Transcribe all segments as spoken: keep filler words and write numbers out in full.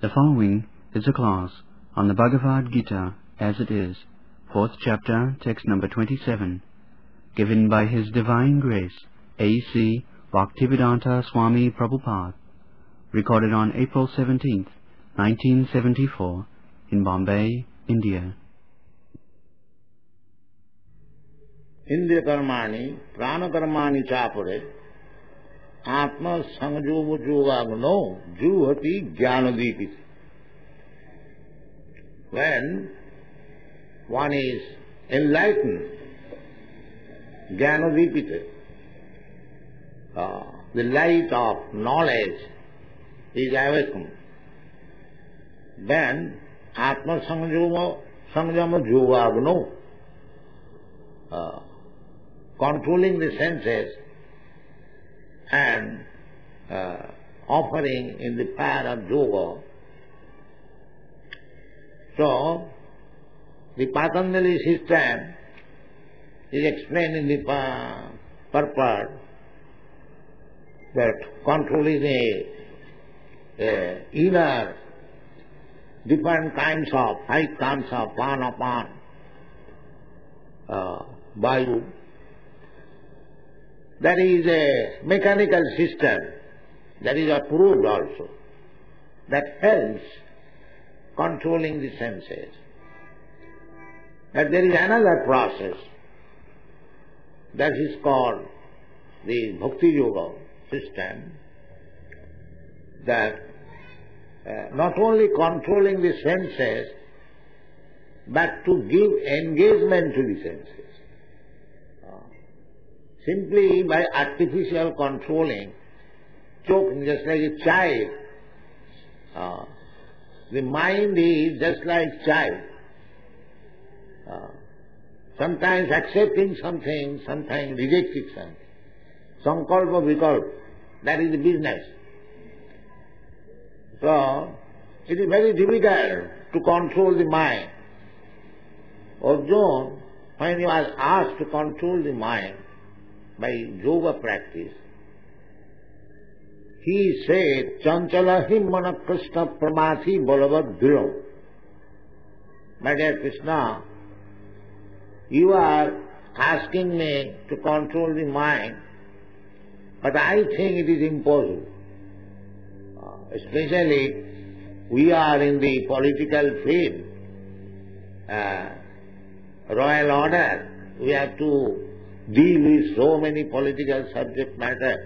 The following is a class on the Bhagavad Gita as it is, fourth chapter, text number twenty-seven, given by His Divine Grace, A C Bhaktivedanta Swami Prabhupada, recorded on April seventeenth, nineteen seventy-four, in Bombay, India. Indriya karmani, prana karmani chapare, atma sangjogajogagno juhati jnanadipit. When one is enlightened, jnanadipita, uh, the light of knowledge is awakened, then atma sanjama sanjama jogagno, uh, controlling the senses and uh, offering in the path of yoga. So, the Patanjali system is explained in the uh, purport that controlling the uh, inner different kinds of five kinds of prana, uh, vayu. That is a mechanical system, that is approved also, that helps controlling the senses. But there is another process that is called the Bhakti Yoga system, that uh, not only controlling the senses, but to give engagement to the senses. Simply by artificial controlling, choking just like a child. Uh, the mind is just like child. Uh, sometimes accepting something, sometimes rejecting something. Sankalpa vikalpa, that is the business. So, it is very difficult to control the mind. Arjuna, when he was asked to control the mind, by yoga practice, he said, Chanchala himmana Krishna pramati balavad dhiro. My dear Krishna, you are asking me to control the mind, but I think it is impossible. Uh, especially, we are in the political field, uh, royal order, we have to deal with so many political subject matter.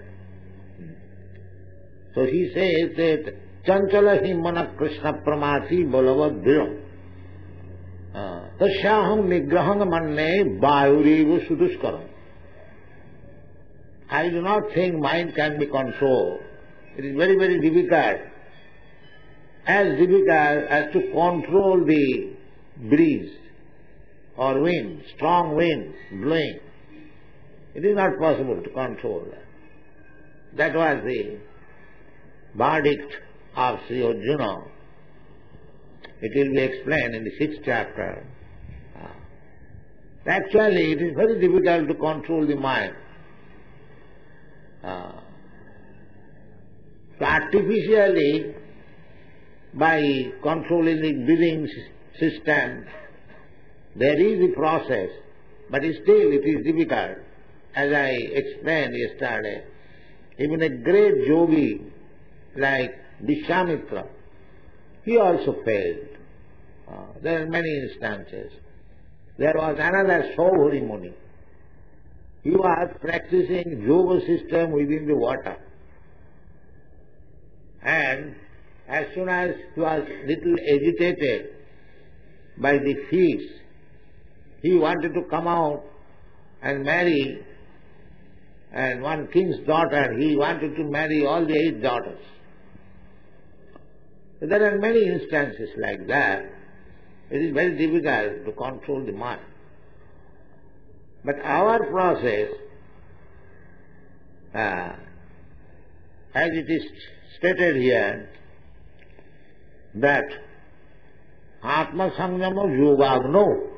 So he says that Chanchala himmana Krishna pramati balavad dhiro. Tasyaham nigraham manne vayuriva suduskaram. I do not think mind can be controlled. It is very, very difficult. As difficult as to control the breeze or wind, strong wind blowing. It is not possible to control that. That was the verdict of Sri Arjuna. It will be explained in the sixth chapter. Actually, it is very difficult to control the mind. Uh, so artificially, by controlling the breathing system, there is a process, but still it is difficult. As I explained yesterday, even a great yogi like Vishwamitra, he also failed. Uh, there are many instances. There was another Saubhari Muni. He was practicing yoga system within the water. And as soon as he was little agitated by the feast, he wanted to come out and marry. And one king's daughter, he wanted to marry all the eight daughters. So there are many instances like that. It is very difficult to control the mind. But our process, uh, as it is stated here, that Atma Sanjama Yogagno,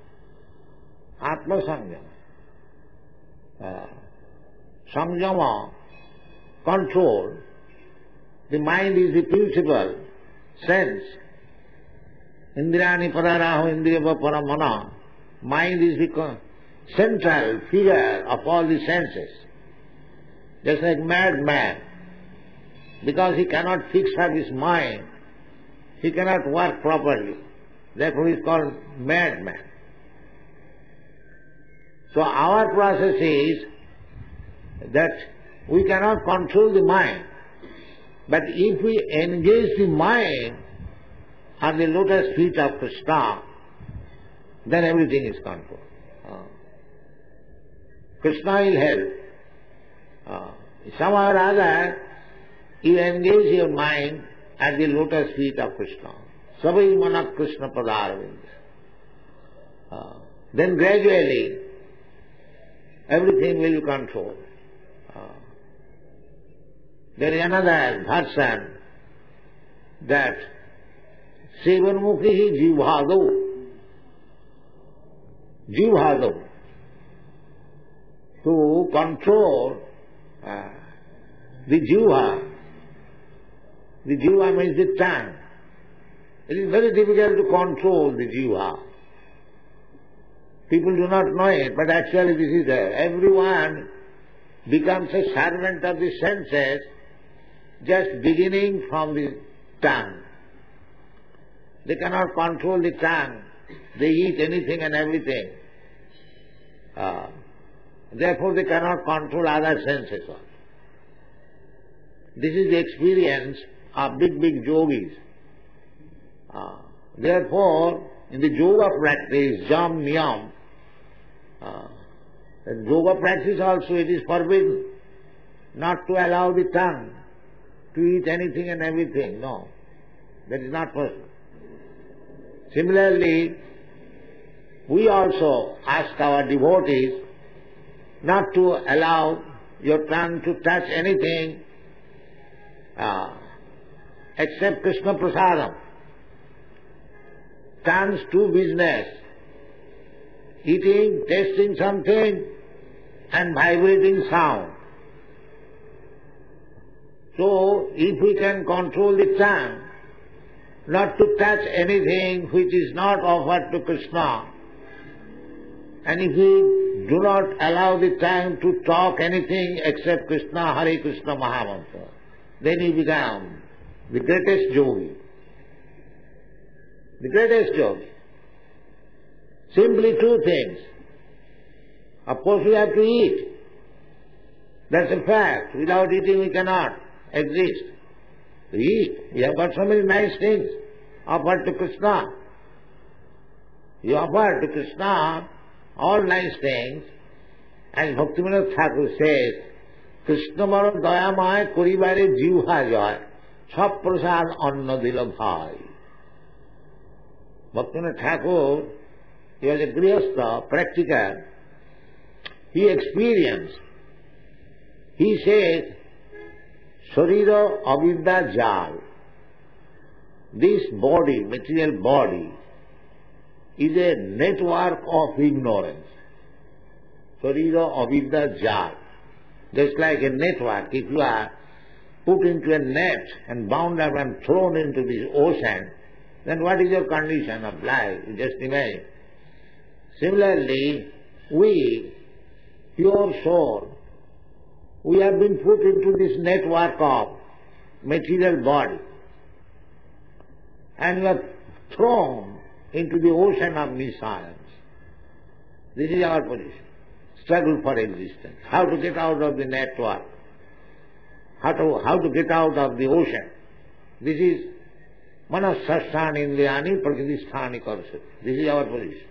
Atma Sanjama, uh, Sanjama, control, the mind is the principle, sense. Indrani pararaho indriyava paramana. Mind is the central figure of all the senses. Just like madman. Because he cannot fix up his mind, he cannot work properly. Therefore he is called madman. So our process is that we cannot control the mind. But if we engage the mind on the lotus feet of Krishna, then everything is controlled. Uh, Krishna will help. Uh, somehow or other, you engage your mind at the lotus feet of Krishna. Sabai manak Krishna padarvind. Uh, then gradually, everything will be controlled. Uh, there is another version that Sevanmukhi jivhadau. Jivhadau. To control uh, the jiva. The jiva means the tongue. It is very difficult to control the jiva. People do not know it, but actually this is there. Everyone becomes a servant of the senses, just beginning from the tongue. They cannot control the tongue. They eat anything and everything. Uh, therefore they cannot control other senses also. This is the experience of big, big yogis. Uh, therefore, in the yoga practice, jam niyam, uh, in yoga practice also it is forbidden not to allow the tongue to eat anything and everything. No, that is not possible. Similarly, we also ask our devotees not to allow your tongue to touch anything uh, except Krishna Prasadam. Tongue's true business, eating, tasting something and vibrating sound. So, if we can control the tongue, not to touch anything which is not offered to Krishna, and if we do not allow the tongue to talk anything except Krishna, Hare Krishna Mahamantra, then you become the greatest yogi. The greatest yogi. Simply two things. Of course we have to eat. That's a fact. Without eating we cannot exist. To eat. We have got so many nice things offered to Krishna. You offer to Krishna all nice things, as Bhaktivinoda Thakur says, Krishna baro dayamay koribare jivha joy, sab prasad anna dila bhai. Bhaktivinoda Thakur, he was a grihastha, practical. He experienced. He says, Sharira avidya jal. This body, material body, is a network of ignorance. Sharira avidya jal. Just like a network, if you are put into a net and bound up and thrown into this ocean, then what is your condition of life? You just imagine. Similarly, we, pure soul, we have been put into this network of material body, and we are thrown into the ocean of missiles. This is our position. Struggle for existence. How to get out of the network. How to, how to get out of the ocean. This is manasasthani indriyani prakritisthani karsati. This is our position.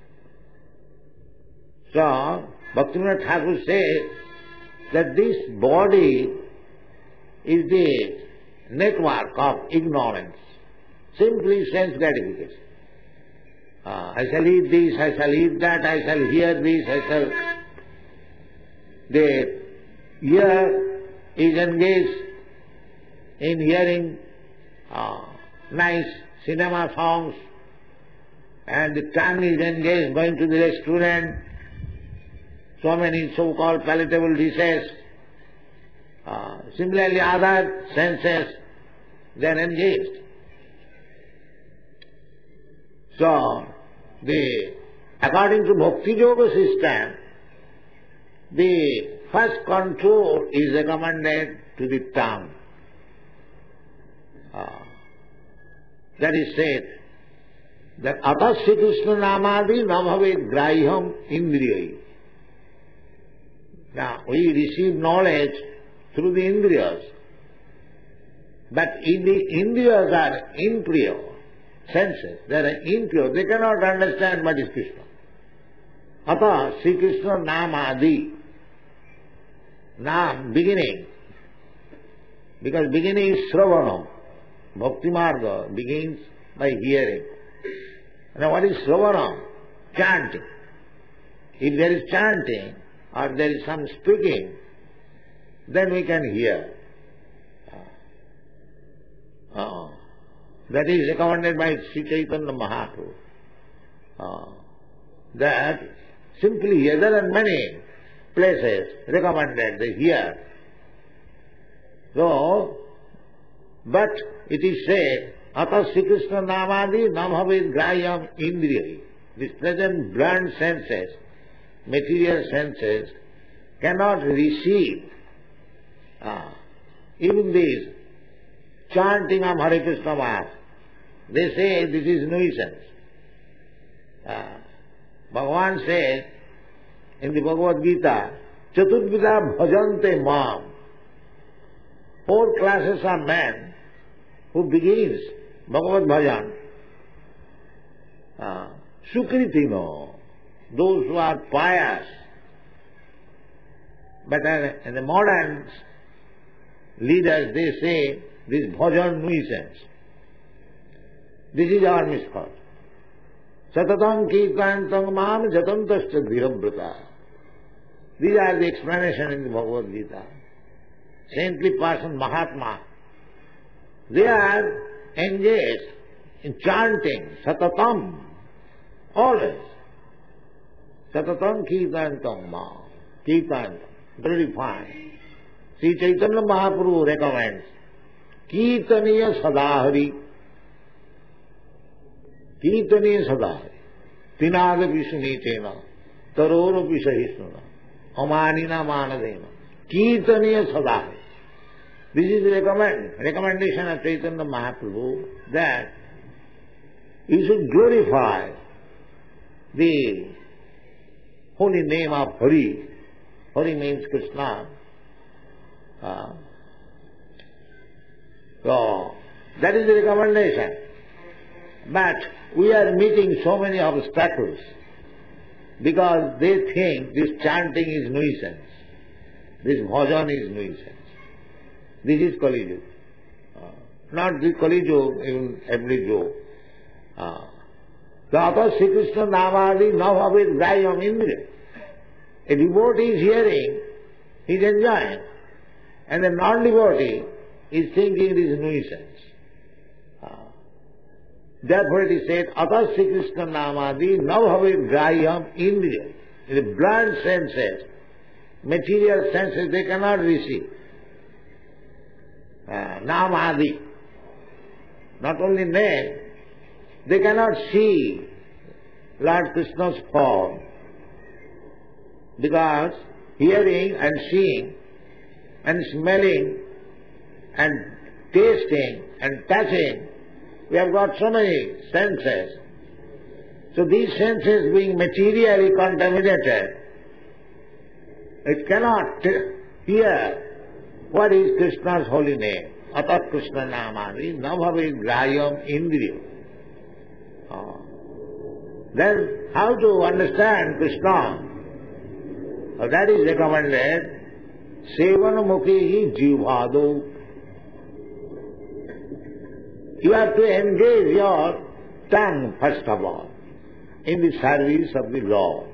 So, Bhaktivinoda Thakur says that this body is the network of ignorance. Simply sense gratification. Uh, I shall eat this, I shall eat that, I shall hear this, I shall... The ear is engaged in hearing uh, nice cinema songs, and the tongue is engaged going to the restaurant, so many so-called palatable dishes. Uh, similarly, other senses, they are engaged. So, the, according to Bhakti Yoga system, the first control is recommended to the tongue. Uh, that is said that atasya Krishna namadi nabhavet grahyam indriyai. Now, we receive knowledge through the indriyas, but in the indriyas are impure senses, they are impure, they cannot understand what is Krishna. Atha Sri Krishna namadi, nam, beginning, because beginning is Sravanam. Bhakti Marga begins by hearing. Now what is Sravanam? Chanting. If there is chanting or there is some speaking, then we can hear. Uh, that is recommended by Sri Chaitanya Mahaprabhu. Uh, that simply hear. There are many places recommended, they hear. So, but it is said, Atas Sri Krishna namadi namhavid grayam indriyai. This present blunt senses, material senses, cannot receive uh, even this chanting of Hare Krishna Mass. They say this is nuisance. Uh, Bhagavan says in the Bhagavad Gita, Chaturvida bhajante mam. Four classes of men who begins Bhagavad Bhajan. Uh, Sukritino, those who are pious. But in the modern leaders, they say this bhajan nuisance. This is our misfortune. Satatam kirtantam mam jatantascha dhirabrata. These are the explanation in the Bhagavad Gita. Saintly person, Mahatma, they are engaged in chanting, satatam, always. Satatam kirtantam mam, kirtantam, very fine. Sri Chaitanya Mahaprabhu recommends, kirtaniya sadahari, kirtaniya sadahari, tinadapi sunitena, tarorapi sahisnuna, amanina manadena, kirtaniya sadahari. This is the recommend, recommendation of Chaitanya Mahaprabhu that you should glorify the holy name of Hari. Hari means Krishna. Uh, so, that is the recommendation. But we are meeting so many obstacles because they think this chanting is nuisance, this bhajan is nuisance. This is Kali Yuga. Uh, not the Kali Yuga, even every Yuga. Uh, Tata Sri Krishna namadi navavid grayam indriya. A devotee is hearing, he is enjoying, and a non-devotee is thinking it is nuisance. Uh, therefore it is said, Atas Sri Krishna namadi navavid grayam indriya. The blunt senses, material senses, they cannot receive. Uh, namadi. Not only name, they cannot see Lord Krishna's form. Because hearing and seeing and smelling and tasting and touching, we have got so many senses. So these senses being materially contaminated, it cannot hear what is Krishna's holy name. Atat Krishna namani nabhavi grayam indriya. Oh. Then how to understand Krishna? Well, that is recommended. Sevan mukhi jivado. You have to engage your tongue first of all in the service of the Lord.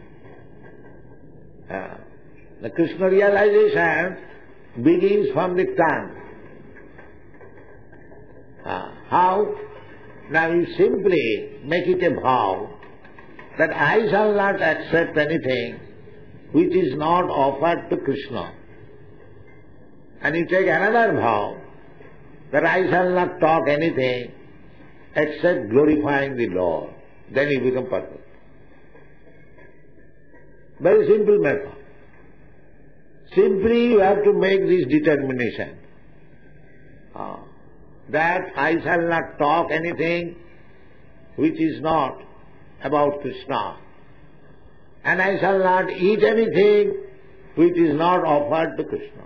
Uh, the Krishna realization begins from the tongue. Uh, how? Now you simply make it a vow that I shall not accept anything which is not offered to Krishna. And you take another vow that I shall not talk anything except glorifying the Lord. Then you become perfect. Very simple method. Simply you have to make this determination uh, that I shall not talk anything which is not about Krishna, and I shall not eat anything which is not offered to Krishna.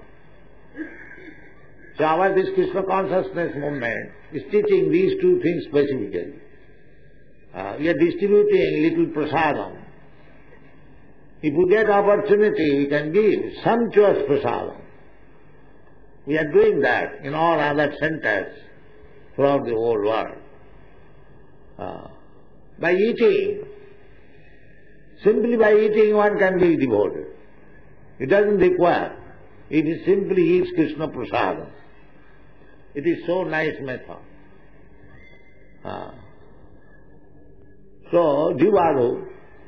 So our this Krishna consciousness movement is teaching these two things specifically. Uh, we are distributing little prasadam. If we get opportunity, we can give sumptuous prasadam. We are doing that in all other centers throughout the whole world. Uh, by eating, simply by eating one can be devoted. It doesn't require. It is simply eats Krishna prasadam. It is so nice method. Uh, so, Jivadu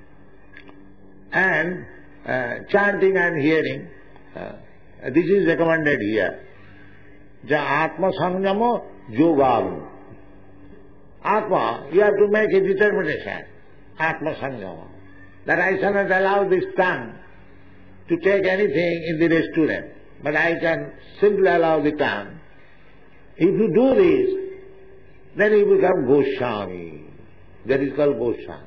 and uh, chanting and hearing, uh, this is recommended here. Ja Atma Samyama Yogavu. Atma, you have to make a determination. Atma Samyama. That I shall not allow this tongue to take anything in the restaurant, but I can simply allow the tongue. If you do this, then you become Goswami. That is called Goswami.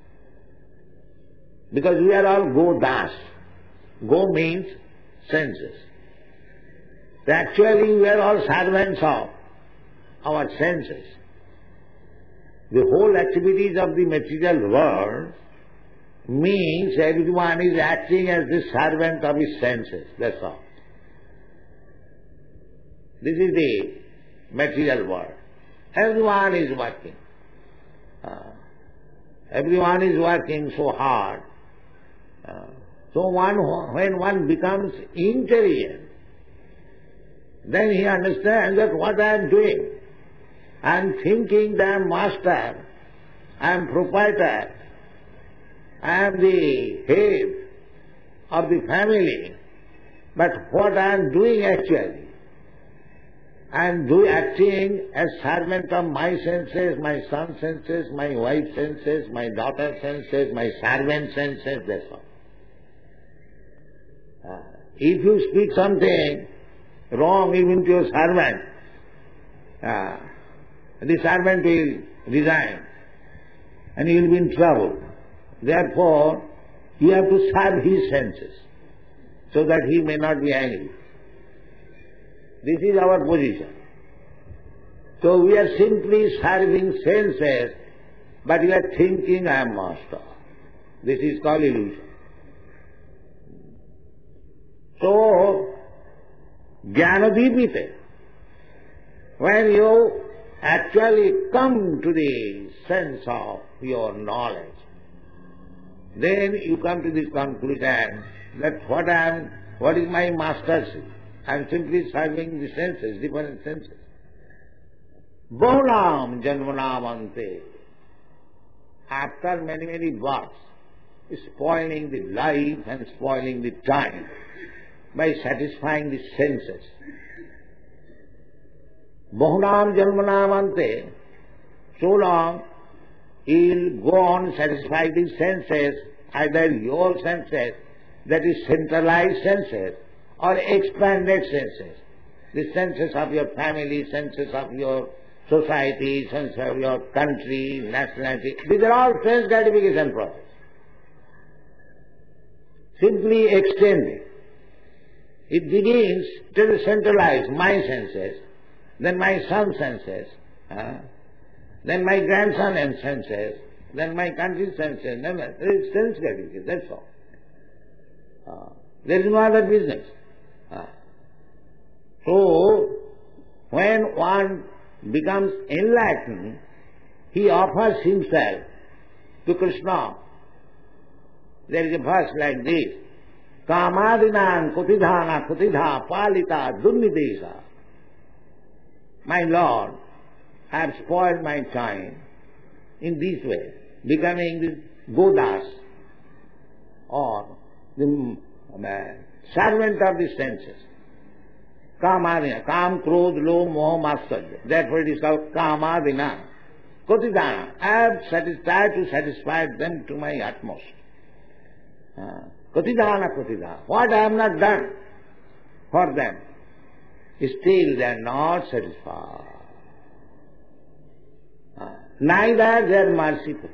Because we are all Godas. Go means senses. So actually we are all servants of our senses. The whole activities of the material world means everyone is acting as the servant of his senses, that's all. This is the material world. Everyone is working. Uh, everyone is working so hard. Uh, so one, when one becomes intelligent, then he understands that what I am doing, I am thinking that I am master, I am proprietor, I am the head of the family, but what I am doing actually, I am do, acting as servant of my senses, my son's senses, my wife's senses, my daughter's senses, my servant's senses, that's all. Uh, if you speak something wrong even to your servant, uh, the servant will resign and he will be in trouble. Therefore, you have to serve his senses so that he may not be angry. This is our position. So we are simply serving senses, but we are thinking I am master. This is called illusion. So, Jnanadipite, when you actually come to the sense of your knowledge, then you come to this conclusion that what I am, what is my mastership? I am simply serving the senses, different senses. Bahunam janmanam ante. After many, many births, spoiling the life and spoiling the time by satisfying the senses. Bahunam janmanam ante. So long he'll go on satisfy the senses, either your senses, that is centralized senses, or expanded senses. The senses of your family, senses of your society, senses of your country, nationality. These are all sense gratification process. Simply extending. It begins to centralize my senses, then my son's senses, uh, then my grandson's senses, then my country's senses, then there is sense gratification, that's all. Uh, there is no other business. Uh, so, when one becomes enlightened, he offers himself to Krishna. There is a verse like this, Kamadinam kutidhana kutidha palita dunnidesa. My Lord, I have spoiled my time in this way, becoming the Godas, or the uh, servant of the senses. Kamadina, Kam, Krodh, Lo, Moha, Matsarya. Therefore it is called Kamadina. Kotidana. I have satisfied to satisfy them to my utmost. Uh, Kotidana, Kotidana. What I have not done for them, still they are not satisfied. Uh, neither they are merciful.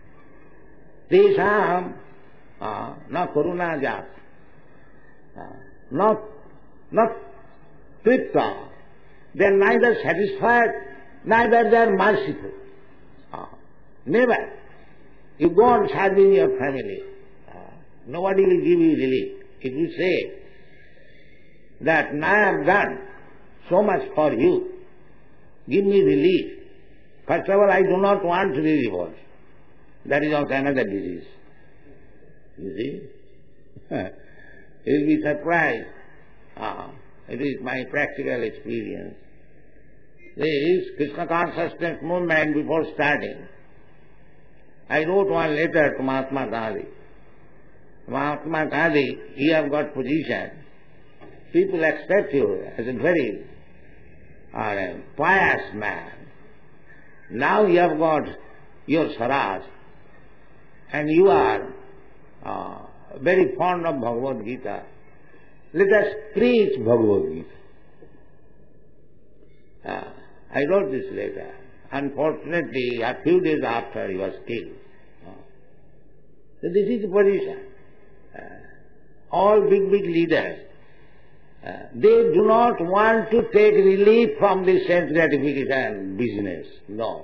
Tesham uh, na karuna jat. Uh, not, not tripta. They are neither satisfied, neither they are merciful. Uh, never. You go on serving your family. Uh, nobody will give you relief. If you say that I have done so much for you, give me relief. First of all, I do not want to be rewarded. That is also another disease. You see? You will be surprised. Ah, it is my practical experience. This Krishna consciousness movement before starting, I wrote one letter to Mahatma Gandhi. Mahatma Gandhi, you have got position. People accept you as a very uh, a pious man. Now you have got your Swaraj, and you are uh, very fond of Bhagavad Gita. Let us preach Bhagavad Gita. Uh, I wrote this letter. Unfortunately, a few days after he was killed. Uh, so this is the position. Uh, all big, big leaders, uh, they do not want to take relief from the sense gratification business. No.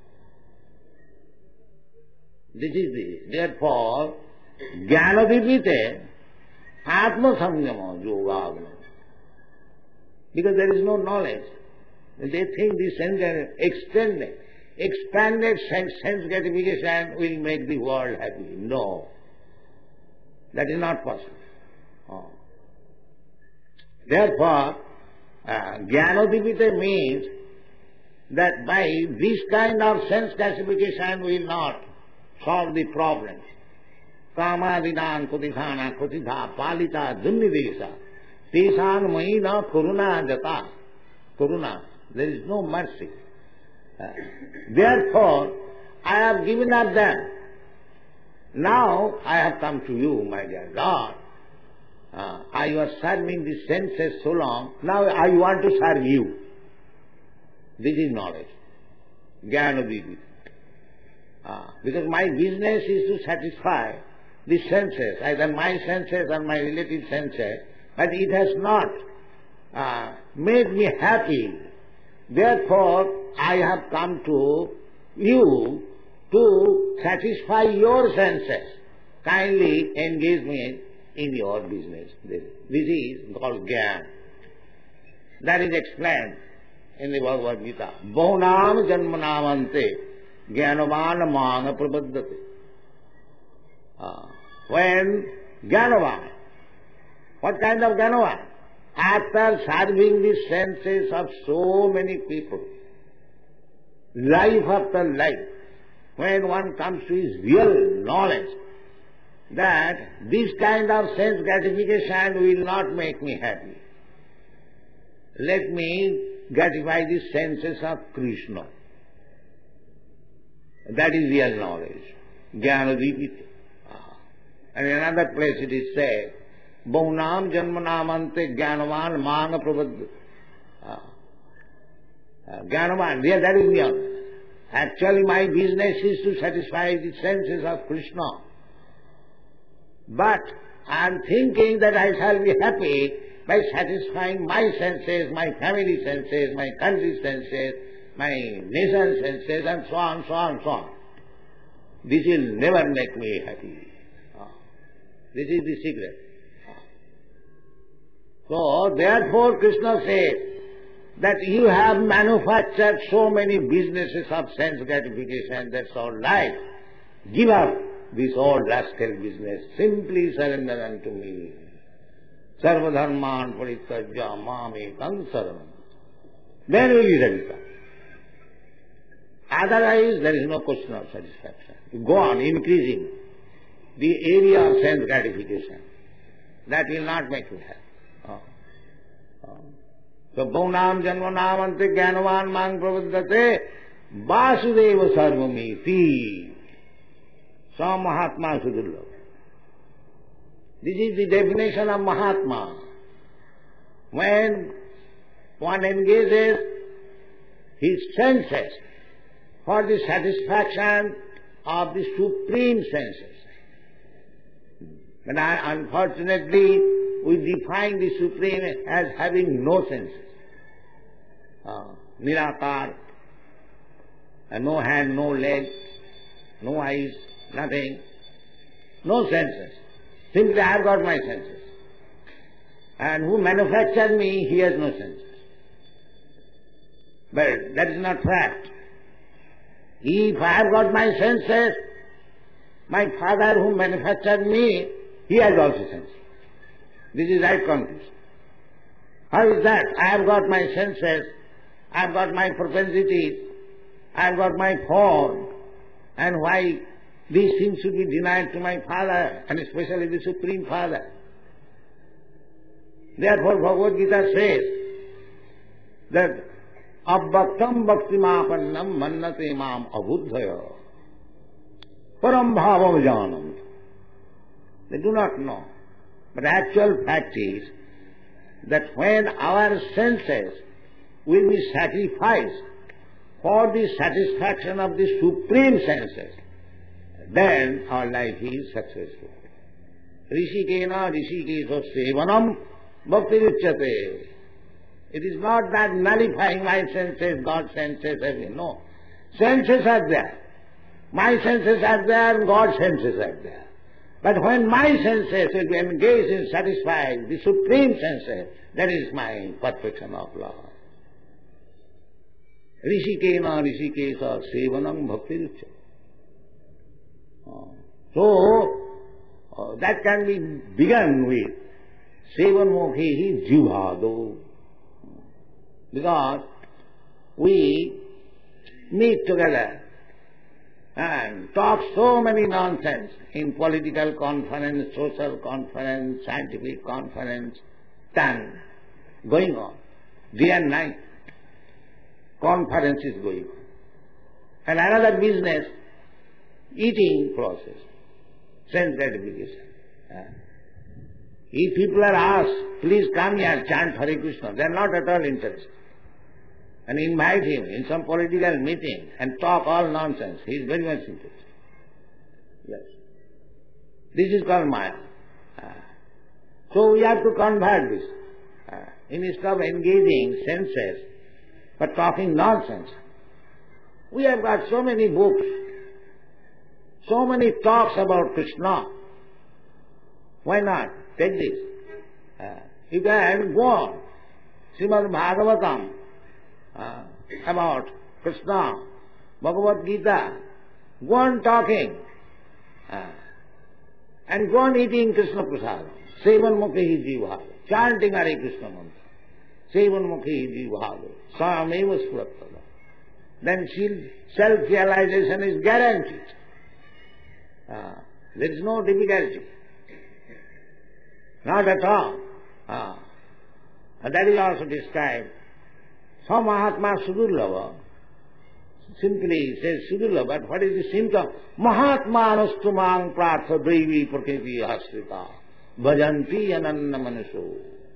This is the, therefore, Jnanadipite Atma Samyama Yogagna. Because there is no knowledge. They think the sense extended, expanded sense, sense gratification will make the world happy. No. That is not possible. Oh. Therefore, uh, Jnanadipite means that by this kind of sense classification will not solve the problems. Kamadinan kutithana kutitha palita dunnidesa tesan mahina karuna jata. Karuna. There is no mercy. Uh, therefore, I have given up them. Now I have come to you, my dear Lord. Uh, I was serving the senses so long, now I want to serve you. This is knowledge. Jnanadipita. Uh, because my business is to satisfy the senses, either my senses or my relative senses, but it has not uh, made me happy. Therefore, I have come to you to satisfy your senses. Kindly engage me in your business. This, this is called Jnana. That is explained in the Bhagavad Gita. Bahunam janmanamante jnanavan manga prabaddhate. Uh, when Jnanavan, what kind of Jnanavan? After serving the senses of so many people, life after life, when one comes to his real knowledge that this kind of sense gratification will not make me happy, let me gratify the senses of Krishna. That is real knowledge. Jnanadipita. And in another place it is said, Bahunam janmanamante jnanavan manga prabhaddha. Jnanavan, yeah, that is me. Actually my business is to satisfy the senses of Krishna. But I am thinking that I shall be happy by satisfying my senses, my family senses, my country senses, my nation senses, and so on, so on, so on. This will never make me happy. This is the secret. So, therefore Krishna says that you have manufactured so many businesses of sense gratification, that's all right. Give up this old rascal business. Simply surrender unto me. Sarva dharman parityajya mamekam saranam. Then will you satisfy. Otherwise, there is no question of satisfaction. You go on increasing the area of sense gratification. That will not make you happy. Oh. Oh. So, Bahunam janmanamante jnanavan mang pravaddhate Vasudeva Sarvamiti. Sa Mahatma Sudurlabha. This is the definition of Mahatma. When one engages his senses for the satisfaction of the supreme senses. But I, unfortunately, we define the supreme as having no senses. Uh, Nirakar, uh, no hand, no leg, no eyes, nothing, no senses. Simply I have got my senses. And who manufactured me, he has no senses. But that is not fact. If I have got my senses, my father who manufactured me, he has also senses. This is right conclusion. How is that? I have got my senses, I have got my propensities, I have got my form, and why these things should be denied to my father, and especially the Supreme Father? Therefore Bhagavad Gita says that Abbaktam bhaktimapannam mannate mam abuddhaya param bhavam janam. They do not know. But actual fact is that when our senses will be sacrificed for the satisfaction of the supreme senses, then our life is successful. Rishikena rishikeso sevanam bhaktiruchyate. It is not that nullifying my senses, God's senses, everything. No. Senses are there. My senses are there and God's senses are there. But when my senses will be engaged in satisfying the supreme senses, that is my perfection of love. Rishikena rishikesa sevanam bhaktiruchyate. So, uh, that can be begun with sevanmukhi jivhado. Because we meet together and talk so many nonsense in political conference, social conference, scientific conference, tongue going on, day and night. Conference is going on. And another business, eating process, sense gratification. If people are asked, please come here, chant Hare Krishna, they are not at all interested. And invite him in some political meeting and talk all nonsense. He is very much interested. Yes. This is called Maya. Uh, so we have to convert this. Uh, instead of engaging senses, but talking nonsense. We have got so many books, so many talks about Krishna. Why not? Take this. Uh, you can go on. Srimad Bhagavatam. Uh, about Krishna, Bhagavad Gita, go on talking uh, and go on eating Krishna Prasadam, Sevanmukhi jivhado, chanting Hare Krishna mantra, Sevanmukhi jivhado, Sameva Spuratada. Then self-realization is guaranteed. Uh, there is no difficulty. Not at all. Uh, that is also described. So Mahatma Sudurlabha simply says Sudurlabha, but what is the symptom? Mahatmanastu mang pratha devi prakriti asrita bhajanti ananna manaso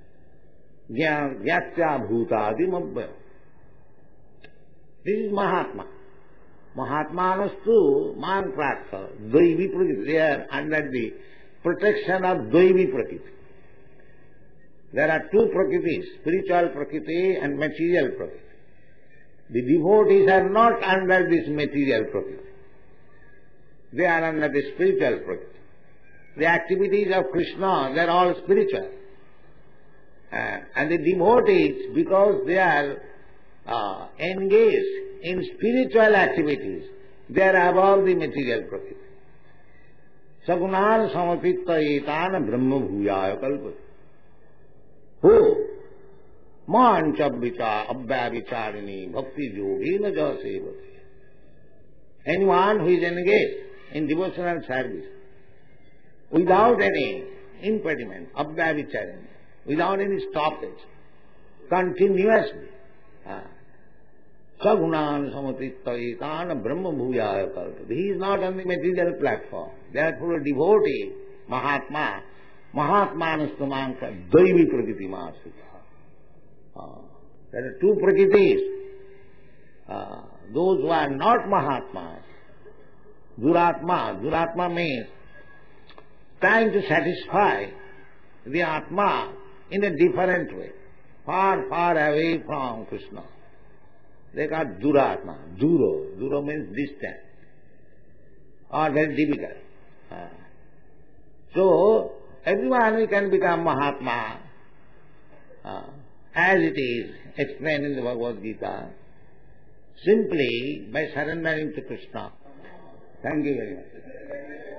gyatya bhutadi mabhya. This is Mahatma. Mahatmanastu mang pratha devi prakriti. They are under the protection of devi prakriti. There are two prakritis, spiritual prakriti and material prakriti. The devotees are not under this material prakriti. They are under the spiritual prakriti. The activities of Krishna, they are all spiritual. Uh, and the devotees, because they are uh, engaged in spiritual activities, they are above the material prakriti. Sagunan samapitta etana brahma bhuyaya kalpati. Who? Mancha vicha abhyavicharini bhakti yogena jasevati. Anyone who is engaged in devotional service without any impediment, abhyavicharini, without any stoppage, continuously. Sagunan samatittaitan brahma bhujaya kalpati. He is not on the material platform. Therefore a devotee, Mahatma, Mahatmanastamanta Daivi Prakriti Masita. There are two Prakritis. Uh, those who are not Mahatmas, Duratma, Duratma means trying to satisfy the Atma in a different way, far, far away from Krishna. They are Duratma, Duro. Duro means distant or very difficult. Uh, so, everyone can become Mahatma uh, as it is explained in the Bhagavad Gita, simply by surrendering to Krishna. Thank you very much.